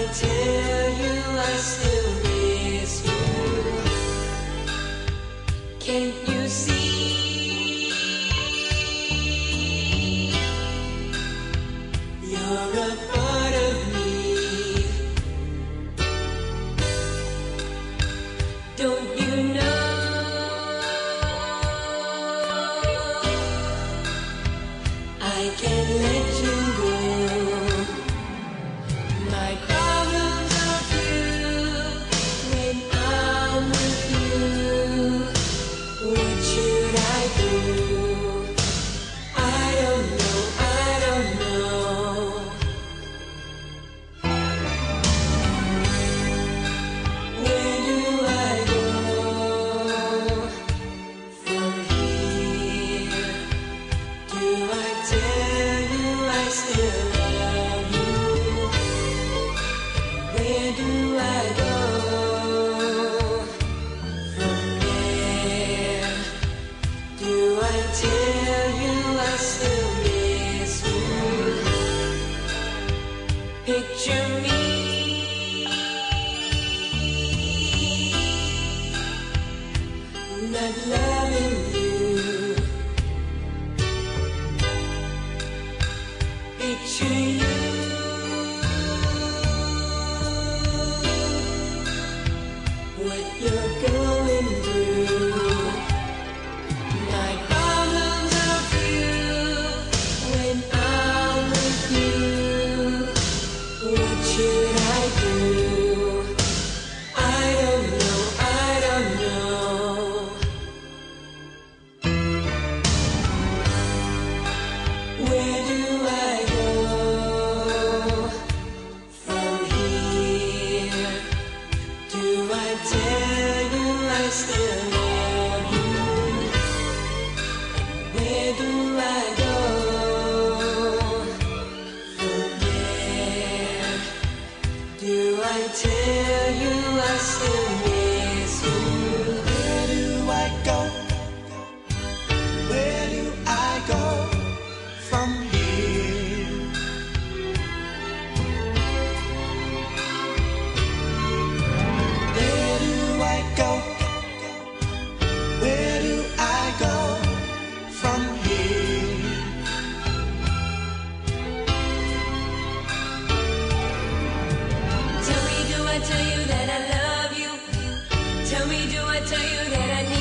tell you I still miss you? Can't you see? You're a part of me. Don't you know? I can't let you go. My problems are few when I'm with you. What should I do? I don't know, I don't know. Where do I go from here? Do I tell you I still love you? Where do I go from there? Do I tell you I still miss you? Picture me not loving you. Picture you what you're going through. My problems are few when I'm with you. What should I do? I don't know, I don't know. Where do I go from here? Do I tell you I still love you? Where do I go from there? Do I tell you I still miss you? Where do I go? Where do I go from here? Where do I go? Where do I go from here? Tell me, do I tell you that I love you? Tell me, do I tell you that I need